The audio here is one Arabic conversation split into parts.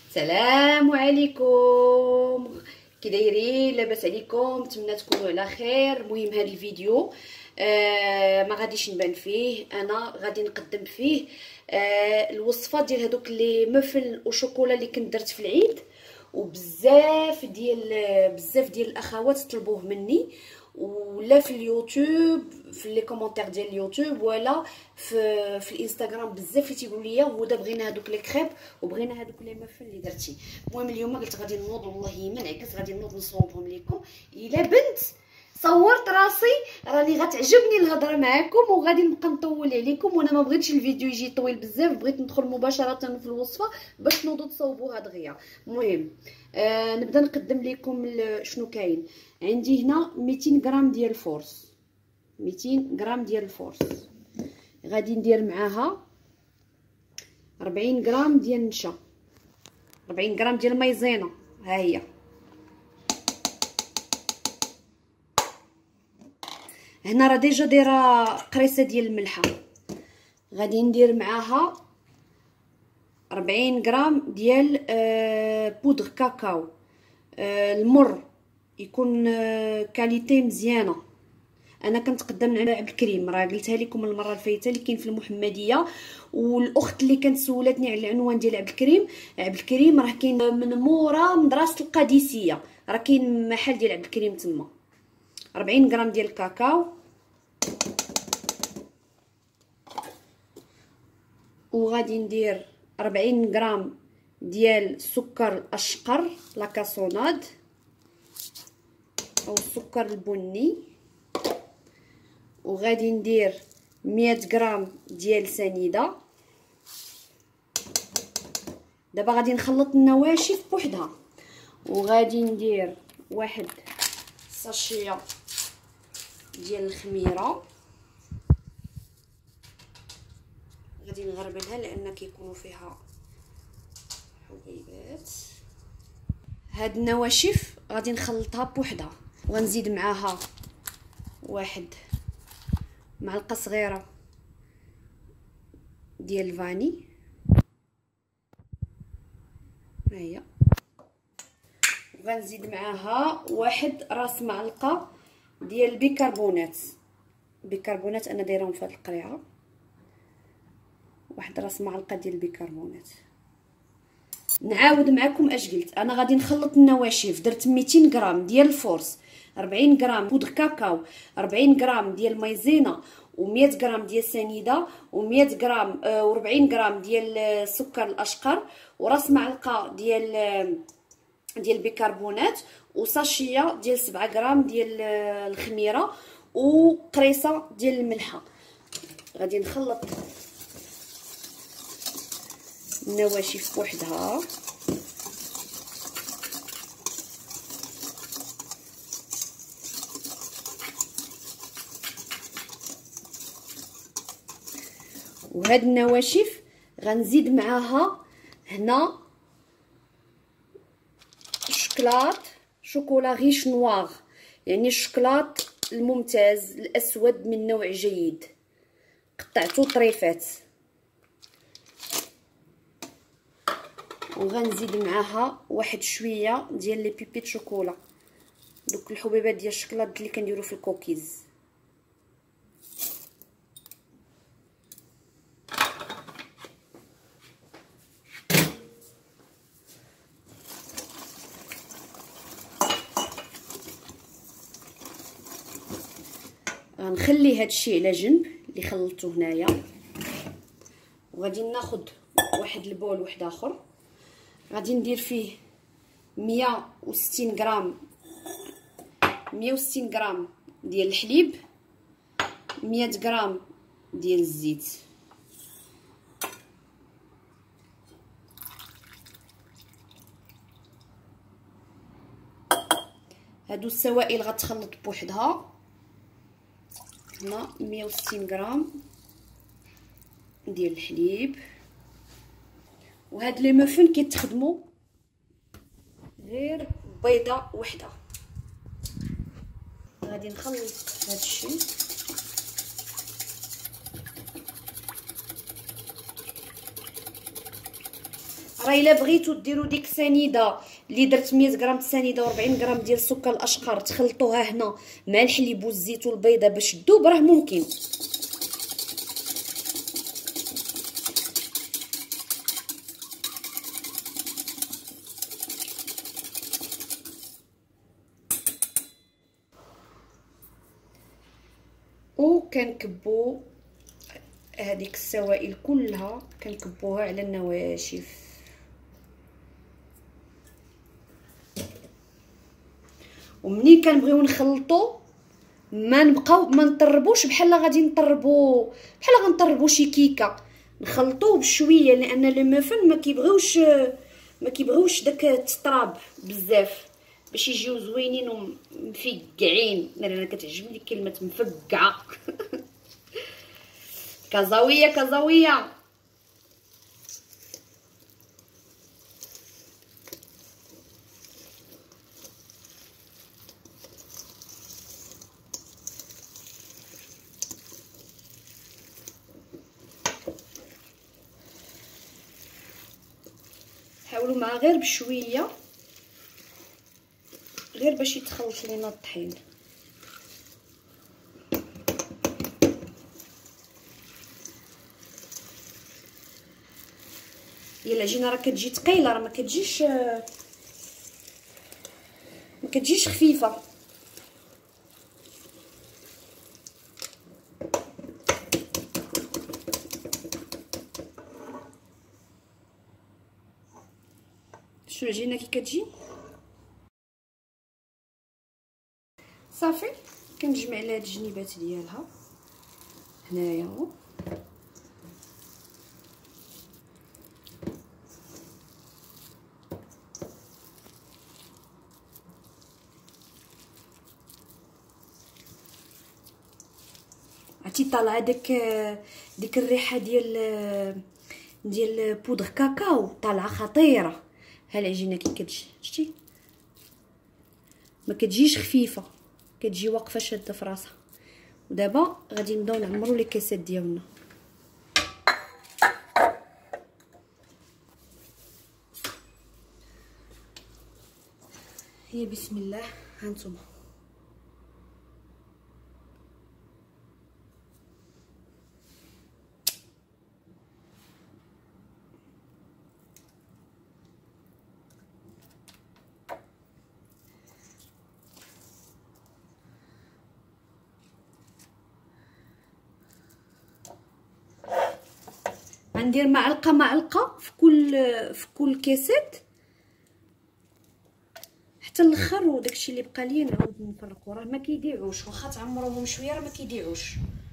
السلام عليكم، كي دايرين؟ لاباس عليكم؟ نتمنى تكونوا على خير. المهم هذا الفيديو ما غاديش نبان فيه، انا غادي نقدم فيه الوصفه ديال هذوك لي مفل وشوكولا اللي كنت درت في العيد، وبزاف ديال الاخوات طلبوه مني، ولا في اليوتيوب في لي كومونتير ديال اليوتيوب ولا في الانستغرام. بزاف اللي تيقولوا لي هدى بغينا هذوك لي كريب وبغينا هذوك لي مفل اللي درتي. المهم اليوم قلت غادي نوض، والله ما نعكس، غادي نوض نصوبهم لكم. الا بنت صورت راسي راني غتعجبني الهضره معكم، وغادي نبقى نطول عليكم، وانا ما بغيتش الفيديو يجي طويل بزاف، بغيت ندخل مباشره في الوصفه باش تنوضوا تصوبوها دغيا. المهم نبدا نقدم لكم شنو كاين. عندي هنا 200 غرام ديال الفورس، 200 غرام ديال الفورس. غادي ندير معاها 40 غرام ديال النشا، 40 غرام ديال المايزينا، ها هي. هنا راه ديجا دايره قريصه ديال الملحه. غادي ندير معاها 40 غرام ديال بودر كاكاو، المر يكون كاليتي مزيانه. انا كنتقدم على عبد الكريم، راه قلتها لكم المره اللي فايته، اللي كاين في المحمديه. والاخت اللي كانت سولتني على العنوان ديال عبد الكريم، عبد الكريم راه كاين من مورا مدرسه القادسيه، راه كاين محل ديال عبد الكريم تما. 40 غرام ديال الكاكاو، وغادي ندير 40 غرام ديال السكر الاشقر لاكاسوناد او السكر البني، وغادي ندير 100 غرام ديال سنيده. دابا غادي نخلط النواشف بوحدها، وغادي ندير واحد ساشيه ديال الخميره، غادي نغربلها لان كيكونوا فيها حبيبات. هاد النواشف غادي نخلطها بوحدها، وغنزيد معاها واحد معلقه صغيره ديال الفاني، ها هي. وغنزيد معاها واحد راس معلقه ديال البيكربونات. بيكربونات انا دايرهم في هاد القريعه، واحد راس معلقه ديال البيكربونات. نعاود معكم اش قلت. انا غادي نخلط النواشف، درت 200 غرام ديال الفورس، 40 غرام بودر كاكاو، 40 غرام ديال مايزينا، و100 غرام ديال سنيده، و100 غرام و40 غرام ديال السكر الاشقر، وراس معلقه ديال البيكربونات، وساشيه ديال 7 غرام ديال الخميره، وقريصه ديال الملحه. غادي نخلط النواشف بوحدها، وهاد النواشف غنزيد معاها هنا شوكولا غيش نواغ، يعني الشوكولات الممتاز الاسود من نوع جيد، قطعته طريفات. وغنزيد معاها واحد شويه ديال لي بيبيت شوكولا، دوك الحبيبات ديال الشوكولات اللي كنديروا في الكوكيز. غنخلي هاد الشيء على جنب اللي خلطته هنايا، وغادي ناخذ واحد البول واحد اخر. غادي ندير فيه 160 غرام ديال الحليب، 100 غرام ديال الزيت. هادو السوائل غتخلط بوحدها. هنا 160 غرام ديال الحليب. وهاد لي مافون كيتخدموا غير بيضه وحده. غادي نخلط هاد الشيء، راه الا بغيتو ديروا ديك السنيده اللي درت 100 غرام السنيده و40 غرام ديال السكر الاشقر تخلطوها هنا مع الحليب والزيت والبيضه باش تذوب، راه ممكن. وكنكبو هذيك السوائل كلها كنكبوها على النواشف. ومنين كنبغيو نخلطو ما نطربوش بحال غادي نطربو بحال غنطربو شي كيكه، نخلطوه بشويه لان لي موفن ما كيبغيوش داك التطراب بزاف باش يجيو زوينين ومفقعين. انا كتعجبني كلمه مفقعه. كزاويه كزاويه. حاولوا معها غير بشويه، غير باش يتخلط لينا الطحين. هي العجينه راه كتجي ثقيله، راه ما كتجيش خفيفه. شو العجينه كي كتجي صافي. كنجمع على هاد الجنيبات ديالها هنايا اهو. عرفتي طالعه ديك الريحه ديال بودغ كاكاو، طالعه خطيره. ها العجينه كي كتجي شتي ما كتجيش خفيفه، كتجي واقفه شاده في راسها. ودابا غادي نبداو نعمروا لي كيسات ديالنا. هي بسم الله. هانتوما غندير معلقه في كل كيسات حتى الاخر، وداكشي اللي بقى ليا نعاود نفرقو. راه ما كيضيعوش، واخا تعمروهم شويه راه ما كيضيعوش.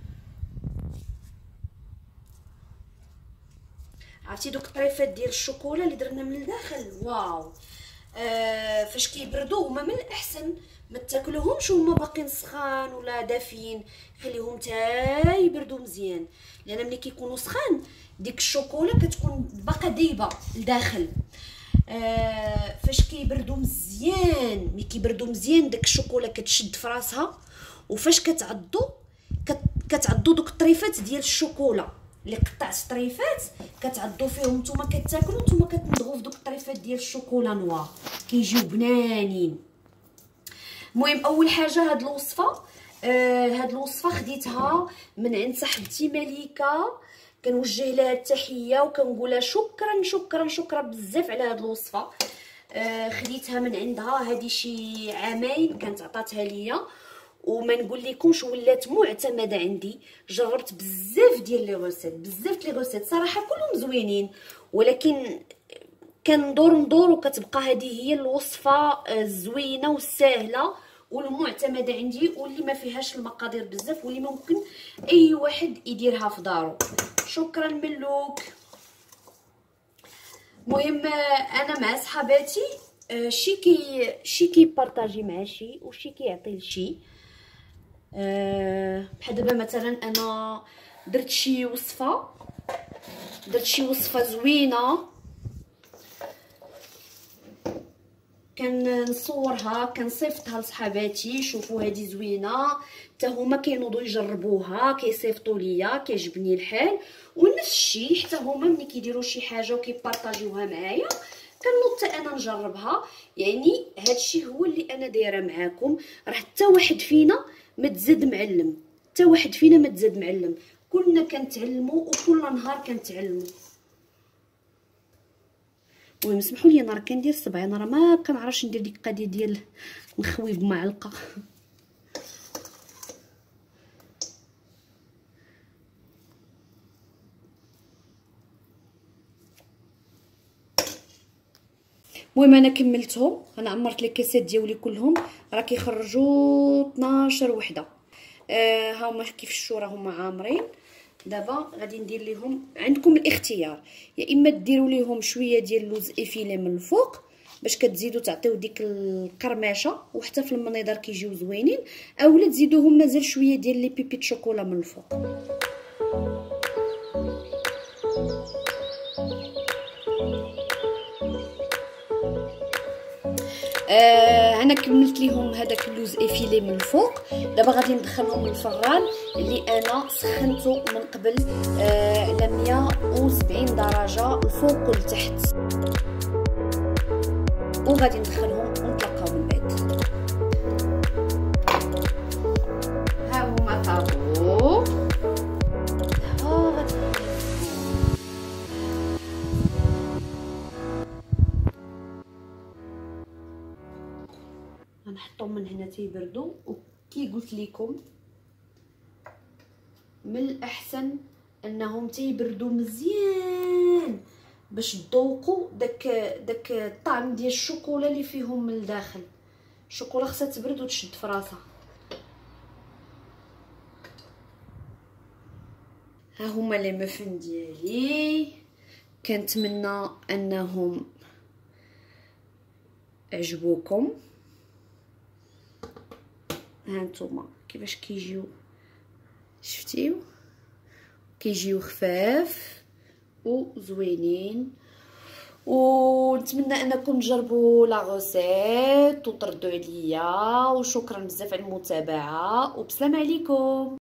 عرفتي دوك الطريفات ديال الشوكولا اللي درنا من الداخل، واو. فاش كيبردوا هما من الاحسن ما تاكلوهمش وهما باقيين سخان ولا دافيين، خليهم تا يبردوا مزيان، لان ملي كيكونوا سخان ديك الشوكولا كتكون باقا دايبه لداخل. فاش كيبردوا مزيان، ملي كيبردوا مزيان داك الشوكولا كتشد في راسها. وفاش كتعضوا دوك الطريفات ديال الشوكولا اللي قطعت طريفات كتعضوا فيهم نتوما كتاكلوا، نتوما كتندغوا في دوك الطريفات ديال الشوكولا نوار كيجيو بنانين. المهم اول حاجه هاد الوصفه خديتها من عند صاحبتي مليكه، كنوجه لها التحيه وكنقولها شكرا بزاف على هاد الوصفه. خديتها من عندها هذه شي عامين كانت عطاتها ليا، وما نقول لكمش ولات معتمده عندي. جربت بزاف ديال لي غوسيت صراحه كلهم زوينين، ولكن كندور وكتبقى هذه هي الوصفه الزوينه والسهله والمعتمده عندي، واللي ما فيهاش المقادير بزاف، واللي ممكن اي واحد يديرها في دارو. شكرا ملوك. المهم انا مع صحاباتي شي كيبارطاجي مع شي وشي كيعطي لشي. بحال دابا مثلا انا درت شي وصفه زوينه كنصورها كنصيفطها لصحاباتي، شوفوا هذه زوينه، حتى هما كينوضوا يجربوها، كيصيفطوا ليا، كيعجبني الحال. ونفس الشيء حتى هما ملي كيديروا شي حاجه وكيبارطاجيوها معايا كنوض حتى انا نجربها. يعني هادشي هو اللي انا دايره معاكم، راه حتى واحد فينا ما تزاد معلم، حتى واحد فينا ما تزاد معلم، كلنا كنتعلموا وكل نهار كنتعلموا. المهم سمحوا لي انا راه كندير صبعي، انا راه ما كنعرفش ندير ديك القضيه ديال نخوي بمعلقه. المهم انا كملتهم، انا عمرت لي كاسات ديالي كلهم، راه كيخرجوا 12 وحده. ها هما كيف الشوره هما عامرين. دابا غادي ندير لهم، عندكم الاختيار، يا اما ديروا ليهم شويه ديال اللوز افيلي من الفوق باش كتزيدوا تعطيو ديك القرمشه، وحتى في المنظر كيجيو زوينين، اولا تزيدوهم مازال شويه ديال لي بيبيت شوكولا من الفوق. انا كملت ليهم هذاك اللوز افيلي من الفوق. دابا غادي ندخلهم للفران اللي انا سخنته من قبل على 170 درجه الفوق والتحت، وغادي ندخلهم ونتلاقاو من بعد. ها هما طابو، غنحطهم من هنا تيبردوا. وكي قلت لكم من الاحسن انهم تيبردوا مزيان باش تذوقوا داك الطعم ديال الشوكولا اللي فيهم من الداخل. الشوكولا خصها تبرد وتشد في راسها. ها هما لي مفن ديالي، كنتمنى انهم عجبوكم. هانتوما كيفاش كيجيو، شفتيو كيجيو خفاف وزوينين. ونتمنى انكم تجربوا لا غوسيت وتردوا عليا، وشكرا بزاف على المتابعه، وبسلام عليكم.